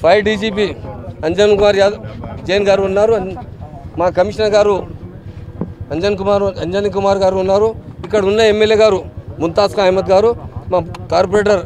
Fire DGP Anjan Jain గారు ఉన్నారు, మా కమిషనర్ గారు అంజన్ కుమార్ గారు ఉన్నారు, ఇక్కడ ఉన్న ఎమ్మెల్యే గారు ముంతాజ్ అహ్మద్ గారు, మా కార్పొరేటర్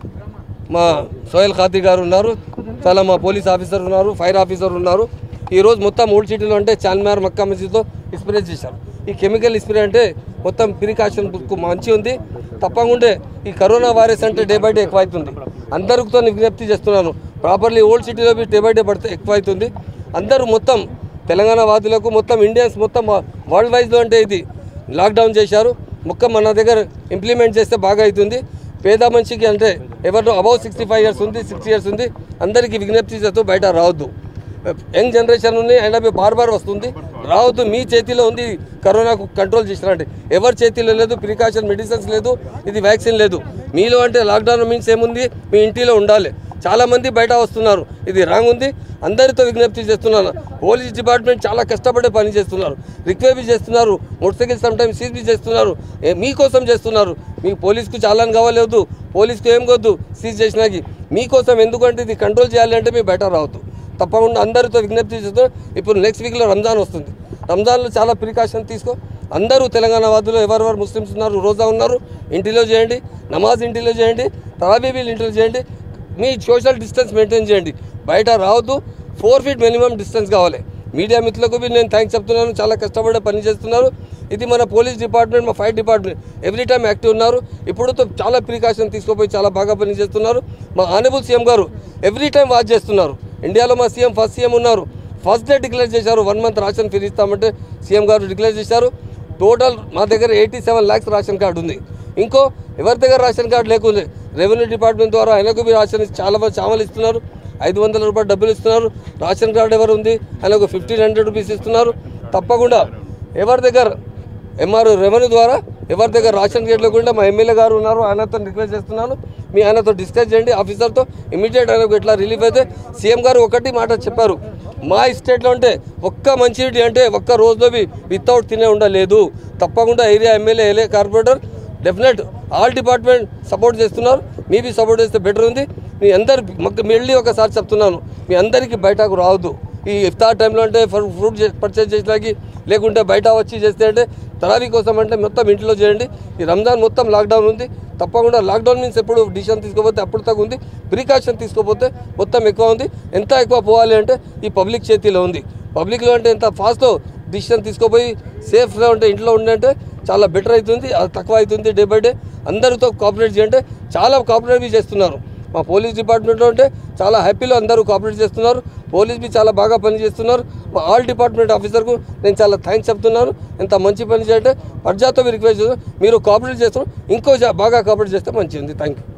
మా సోహెల్ ఖాతి గారు ఉన్నారు, చాలా మా పోలీస్ ఆఫీసర్ ఉన్నారు, ఫైర్ ఆఫీసర్ ఉన్నారు. ఈరోజు మొత్తం ఓల్డ్ సిటీలో అంటే చార్మినార్ మక్కా మసీద్లో స్ప్రే చేశారు. ఈ కెమికల్ స్ప్రే అంటే మొత్తం ప్రికాషన్ మంచి ఉంది. తప్పకుండా ఈ కరోనా వైరస్ అంటే డే బై డే ఎక్కువ అవుతుంది. అందరితో విజ్ఞప్తి చేస్తున్నాను, ప్రాపర్లీ ఓల్డ్ సిటీలో డే బై డే పడితే ఎక్కువ అవుతుంది. అందరూ మొత్తం తెలంగాణ వాదులకు మొత్తం ఇండియన్స్ మొత్తం వరల్డ్ వైజ్లో అంటే ఇది లాక్డౌన్ చేశారు. మొక్క మన దగ్గర ఇంప్లిమెంట్ చేస్తే బాగా అవుతుంది. పేద మనిషికి అంటే ఎవరు అబౌవ్ 65 ఇయర్స్ ఉంది, 60 ఇయర్స్ ఉంది, అందరికీ విజ్ఞప్తి చేస్తూ బయట రావద్దు. యంగ్ జనరేషన్ ఉంది, అయినా బార్ వస్తుంది, రావద్దు. మీ చేతిలో ఉంది కరోనాకు కంట్రోల్ చేసినట్టు, ఎవరి చేతిలో లేదు. ప్రికాషన్ మెడిసిన్స్ లేదు, ఇది వ్యాక్సిన్ లేదు. మీలో అంటే లాక్డౌన్ మీన్స్ ఏముంది, మీ ఇంటిలో ఉండాలి. చాలామంది బయట వస్తున్నారు, ఇది రాంగ్ ఉంది. అందరితో విజ్ఞప్తి చేస్తున్నాను, పోలీస్ డిపార్ట్మెంట్ చాలా కష్టపడే పని చేస్తున్నారు, రిక్వెస్ట్ చేస్తున్నారు, మోటార్ సైకిల్ సమ్టైమ్స్ సీజ్ చేస్తున్నారు, మీకోసం చేస్తున్నారు. మీకు పోలీస్కు చాలాని కావాలేదు, పోలీస్కు ఏం కొద్దు సీజ్ చేసినాకి మీకోసం. ఎందుకంటే ఇది కంట్రోల్ చేయాలి అంటే మీరు బయట రావద్దు. తప్పకుండా అందరితో విజ్ఞప్తి చేస్తూ, ఇప్పుడు నెక్స్ట్ వీక్లో రంజాన్ వస్తుంది, రంజాన్లో చాలా ప్రికాషన్ తీసుకో. అందరూ తెలంగాణ వాదులు ఎవరెవరు ముస్లిమ్స్ ఉన్నారు, రోజా ఉన్నారు, ఇంటిలో చేయండి, నమాజ్ ఇంటిలో చేయండి, తరాబీబీలు ఇంటిలో చేయండి, మీ సోషల్ డిస్టెన్స్ మెయింటైన్ చేయండి, బయట రావద్దు. 4 feet మినిమం డిస్టెన్స్ కావాలి. మీడియా మిత్రులకు నేను థ్యాంక్స్ చెప్తున్నాను, చాలా కష్టపడే పని చేస్తున్నారు. ఇది మన పోలీస్ డిపార్ట్మెంట్, మా fire department every time active ఉన్నారు. ఇప్పుడు చాలా ప్రికాషన్ తీసుకుపోయి చాలా బాగా పని చేస్తున్నారు. మా ఆనరబుల్ సీఎం గారు ఎవ్రీ టైం వాచ్ చేస్తున్నారు. ఇండియాలో మా సీఎం ఫస్ట్ సీఎం ఉన్నారు, ఫస్ట్ డే డిక్లేర్ చేశారు 1 month రేషన్ ఫ్రీ ఇస్తామంటే సీఎం గారు డిక్లేర్ చేశారు. టోటల్ మా దగ్గర 87 lakhs రేషన్ కార్డు ఉంది. ఇంకో ఎవరి దగ్గర రేషన్ కార్డు లేకుంది, రెవెన్యూ డిపార్ట్మెంట్ ద్వారా ఆయనకు రేషన్ చాలా ఇస్తున్నారు. 500 రూపాయలు డబ్బులు ఇస్తున్నారు. రేషన్ కార్డు ఎవరు ఉంది ఆయనకు 1500 rupees ఇస్తున్నారు. తప్పకుండా ఎవరి దగ్గర ఎంఆర్ రెవెన్యూ ద్వారా ఎవరి దగ్గర రేషన్ కార్డు లేకుండా మా ఎమ్మెల్యే గారు ఉన్నారు, ఆయనతో రిక్వెస్ట్ చేస్తున్నాను, మీ ఆయనతో డిస్కస్ చేయండి ఆఫీసర్తో. ఇమీడియట్ ఆయనకు ఎట్లా రిలీఫ్ అయితే. సీఎం గారు ఒకటి మాట చెప్పారు, మా స్టేట్లో అంటే ఒక్క మంచినీటి అంటే ఒక్క రోజులో వితౌట్ తినే ఉండలేదు. తప్పకుండా area MLA corporator definite all department support చేస్తున్నారు. మీ సపోర్ట్ చేస్తే బెటర్ ఉంది. మీ అందరు మళ్ళీ ఒకసారి చెప్తున్నాను, మీ అందరికీ బయటకు రావద్దు. ఈ ఇఫ్తార్ టైంలో అంటే ఫ్రూట్ పర్చేజ్ చేసేలాగి, లేకుంటే బయట వచ్చి చేస్తే అంటే తరావీ కోసం అంటే మొత్తం ఇంట్లో చేయండి. ఈ రంజాన్ మొత్తం లాక్డౌన్ ఉంది. తప్పకుండా లాక్డౌన్ మీన్స్ ఎప్పుడు డిసిషన్ తీసుకోపోతే అప్పుడు తగ్గ ఉంది, ప్రికాషన్ తీసుకోపోతే మొత్తం ఎక్కువ ఉంది. ఎంత ఎక్కువ పోవాలి అంటే ఈ పబ్లిక్ చేతిలో ఉంది. పబ్లిక్లో అంటే ఎంత ఫాస్ట్లో డిసిషన్ తీసుకోపోయి సేఫ్గా ఉంటే ఇంట్లో ఉండంటే చాలా బెటర్ అవుతుంది. అది తక్కువ అవుతుంది డే బై డే. అందరితో కోఆపరేట్ చేయంటే చాలా కోఆపరేట్ చేస్తున్నారు. మా పోలీస్ డిపార్ట్మెంట్లో అంటే చాలా హ్యాపీలో అందరూ కోఆపరేట్ చేస్తున్నారు. పోలీస్ చాలా బాగా పనిచేస్తున్నారు. మా ఆల్ డిపార్ట్మెంట్ ఆఫీసర్కు నేను చాలా థ్యాంక్స్ చెప్తున్నాను. ఎంత మంచి పని చేయంటే ప్రజాతో రిక్వెస్ట్ చేస్తున్నారు, మీరు కోఆపరేట్ చేస్తున్నారు, ఇంకో బాగా కోఆపరేట్ చేస్తే మంచిది. Thank you.